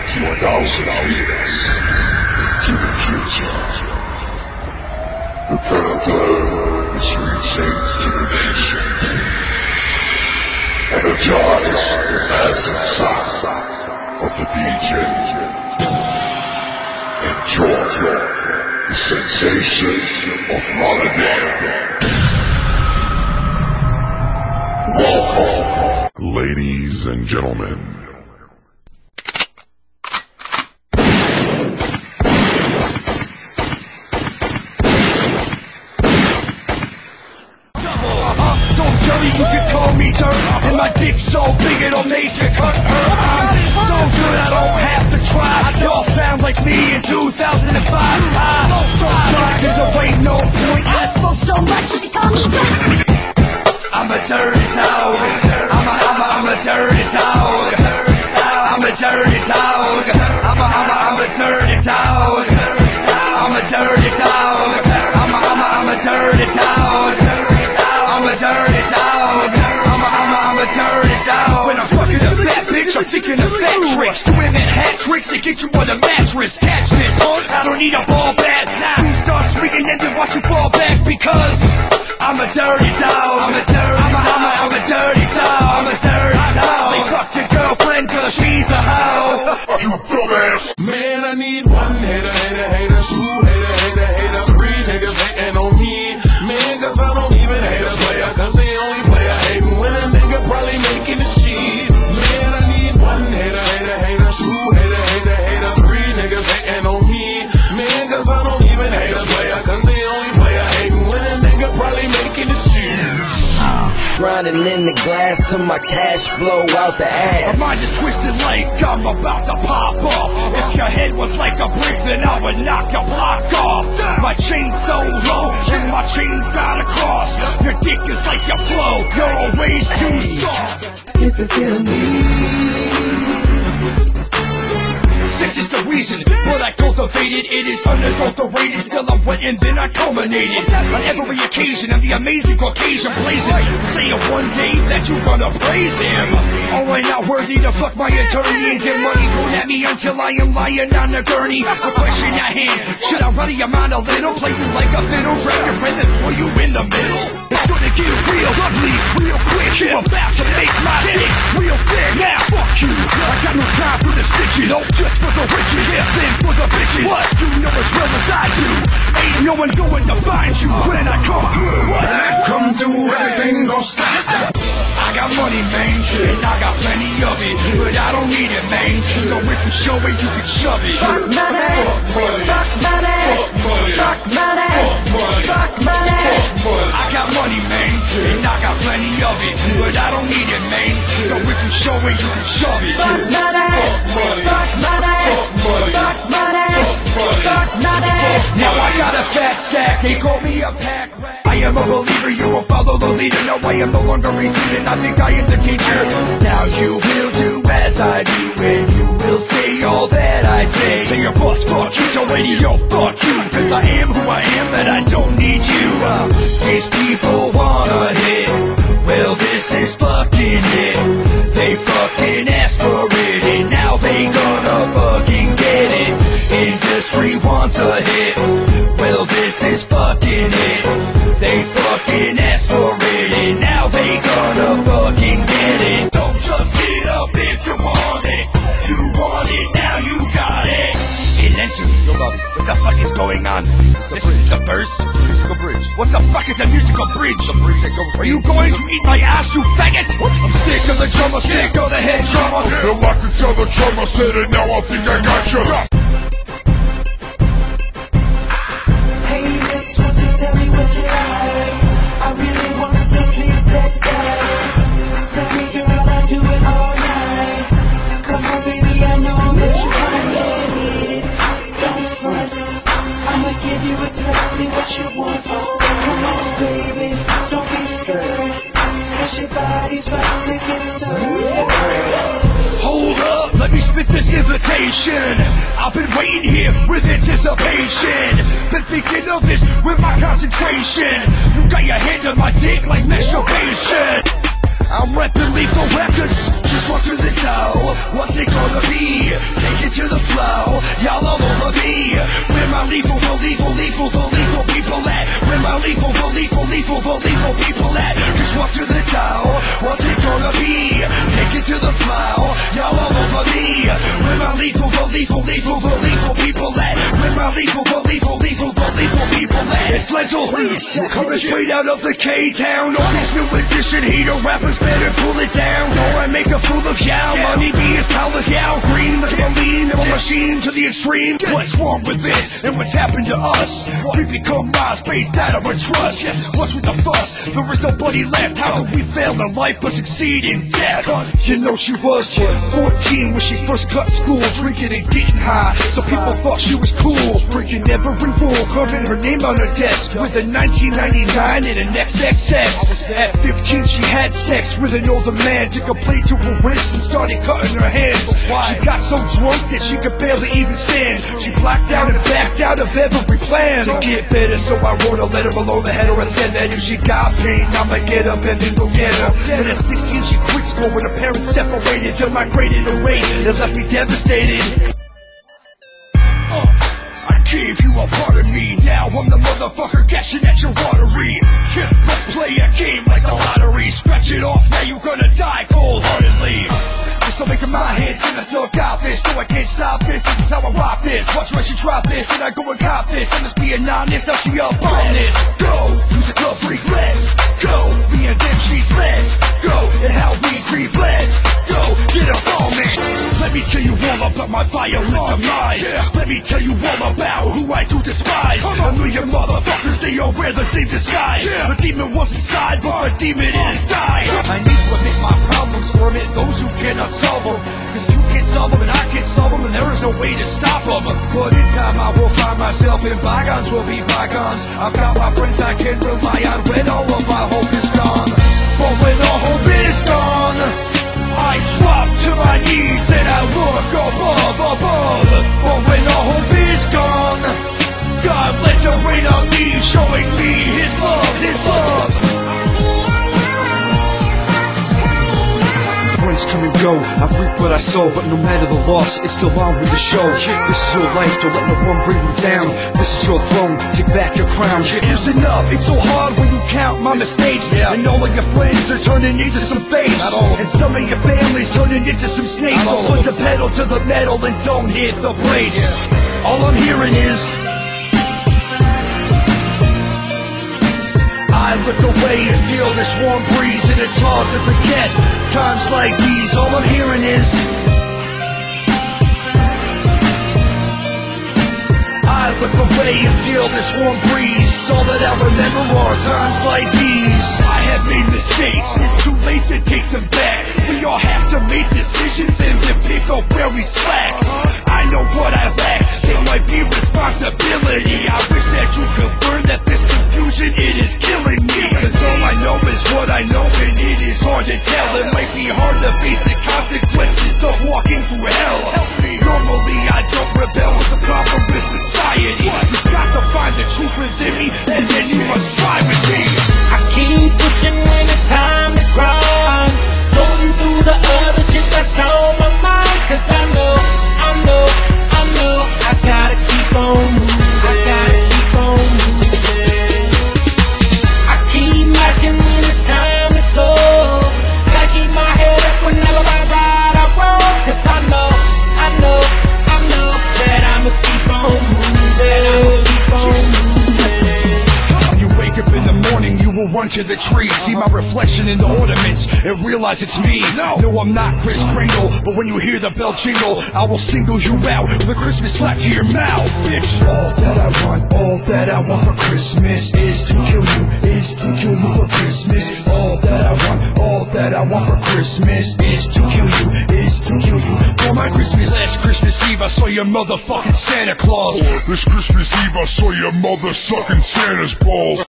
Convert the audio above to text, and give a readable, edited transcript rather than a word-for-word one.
2,000 years to the future. The Predator is reaching to the nation. Energize the massive size of the DJ. Enjoy the sensation of holiday. Welcome, ladies and gentlemen. You can call me dirt, and my dick's so big it'll make you cut hurt. I'm so good I don't have to try. Y'all sound like me in 2005. I don't try, cause there ain't no point. I smoke so much you can call me dirt. I'm a dirty dog. I'm a dirty dog. I'm a dirty dog. I'm a dirty dog. I'm a dirty dog. I'm a dirty dog. I'm a dirty dog. I'm a dirty dog. When I'm fucking a fat bitch, I'm taking a fat tricks. Doing that hat tricks to get you on the mattress. Catch this, I don't need a ball bat. Now you start swinging and then watch you fall back because I'm a dirty dog. I'm a dirty dog. I'm a dirty dog. They fucked your girlfriend cause she's a hoe. You dumbass. Man, I need one hater, two hater, three niggas hating on me. Man, cause I don't even hate a player, cause they only play a hating when a nigga probably making his cheese. Man, I need one hater, two hater, three niggas hating on me. Man, cause I don't even hate a player, cause they only play a hating when a nigga probably making his cheese. Grinding in the glass till my cash blow out the ass. My mind is twisted like I'm about to pop off. If your head was like a brick, then I would knock your block off. My chain's so low, and my chain's got a cross. Your dick is like your flow, you're always too soft. If you feel me. Sex is the reason, but I cultivated. It is unadulterated, still I went and then I culminated. On every occasion, I'm the amazing Caucasian blazing. Say it one day that you gonna praise him. Oh, I'm not worthy to fuck my attorney and get money thrown at me until I am lying on a gurney. A question at hand, should I run your mind a little? Play you like a fiddle, grab your friend and throw you in the middle. It's gonna get real ugly, real quick. You're about to make my dick real thick. Now fuck you, I got no time for the stitches. No, just for the riches, yeah, then for the bitches. What? You know as well as I do. Ain't no one going to find you when I come through. What? When I come through, everything gon' stop. I got money, man, and I got plenty of it, but I don't need it, man. So if you show it, you can shove it. Fuck money, fuck money, fuck money, fuck money. I got money, man, and I got plenty of it, but I don't need it, man. So if you show it, you can shove it. Fuck money, fuck money, fuck money, fuck money. Now I got a fat stack, they call me a pack rat. I am a believer, you will follow the leader. No, I am no longer a student, I think I am the teacher. Now you will do as I do, and you will say all that I say. Say your boss, fuck you, tell radio, fuck you, cause I am who I am, and I don't need you. These people wanna hit, well this is fucking it. They fucking asked for it, and now they gonna fucking get it. Industry wants a hit, well this is fucking it. They fucking asked for it, and now they gonna fucking get it. Don't just get up if you want it. You want it, now you got it. Hey Lental, yo Bobby, what the fuck is going on? This is the verse? Musical bridge. What the fuck is a musical bridge? Are you going to eat my ass, you faggot? What? I'm sick of the drummer, sick of the head drummer. You like to tell the drummer, said it, now I think I got you. Hey, miss, won't you tell me what you like? I really wanna say please let's die. Tell me girl, I'll do it all night. Come on baby, I know that you wanna get it. Don't front, I'ma give you exactly what you want. Come on baby, don't be scared, cause your body's about to get served. Hold up, let me spit this invitation. I've been waiting here with anticipation. Been thinking of this with my concentration. You got your hand on my dick like masturbation. I'm repping lethal records, just Just walk through the door, what's it gonna be? Take it to the flow, y'all all over me. Where my lethal people at? Where my lethal people at? Just walk through the door, what's it gonna be? Take it to the flow, y'all all over me. Where my lethal people at? Where my lethal people at? It's Lental, coming straight out of the K-Town. On this new edition, hater rappers better pull it down. Or I make a fool of y'all, money be as tall as y'all. Green like a lean, a machine to the extreme. What's wrong with this, and what's happened to us? We become MySpace, out of our trust. What's with the fuss? There is nobody left. How could we fail in life but succeed in death? You know she was 14 when she first cut school, drinking and getting high, so people thought she was cool. Breaking every rule, carving her name on her desk with a 1999 and an XXX. At 15 she had sex with an older man, took a blade to her wrist and started cutting her hands. She got so drunk that she could barely even stand. She blacked out and backed out of every plan to get better, so I wrote a letter below the header. I said that if she got pain, I'ma get up and then go get her. And at 16 she quit school when her parents separated to migrated away. It left me devastated. I gave you a part of me, now I'm the motherfucker guessing at your watery. Let's play a game like the lottery. Scratch it off, now you're gonna die cold-heartedly. I'm still making my hits and I still got this. No, I can't stop this, this is how I rock this. Watch when she drop this and I go and cop this. I'm just being honest, now she up on this. Go, use a club freak, let's go. Me and them, she's let's go. And how we creep, let's go. Get up on me. Let me tell you all about my violent demise. Let me tell you all about who I do despise. A million motherfuckers, they all wear the same disguise. The demon was inside, but the demon is died. I need to admit my problems for it, those who cannot solve them. Cause if you can't solve them and I can't solve them, then there is no way to stop them. But in time I will find myself and bygones will be bygones. I've got my friends I can rely on when all of my hope is gone. But when all hope is gone, I drop to my knees and I look above. But when all hope is gone, God lets it rain on me, showing me His love. Friends come and go, I've reaped what I sow, but no matter the loss, it's still on with the show. This is your life, don't let no one bring you down. This is your throne, take back your crown. Listen up, it's so hard when you count my mistakes, and all of your friends are turning into some fakes, and some of your family's turning into some snakes. So put the pedal to the metal and don't hit the brakes. All I'm hearing is I look away and feel this warm breeze, and it's hard to forget times like these. All I'm hearing is I look away and feel this warm breeze. All that I remember are times like these. I have made mistakes, it's too late to take them back. We all have to make decisions and then pick up where we slack. I know what I lack, there might be responsibility. I wish that you could learn that this confusion, it is killing me. Cause all I know is what I know, and it is hard to tell. It might be hard to face the consequences of walking through hell. Normally I don't rebel with the problem with society. You've got to find the truth within me, and then you must try with me. I keep pushing when it's time to grind, sorting through the other shit that's on my mind. Cause I know I gotta keep on moving. I gotta keep on moving. I keep marching when it's time to go. Gotta keep my head up whenever I ride I roll. Cause I know that I'ma keep on moving. When you wake up in the morning, you will run to the tree, see my reflection in the ornaments, and realize it's me. No, I'm not Kris Kringle, but when you hear the bell jingle, I will single you out with a Christmas slap to your mouth, bitch. All that I want for Christmas is to kill you for Christmas. All that I want for Christmas is to kill you for my Christmas. Last Christmas Eve I saw your motherfucking Santa Claus. This Christmas Eve I saw your mother sucking Santa's balls.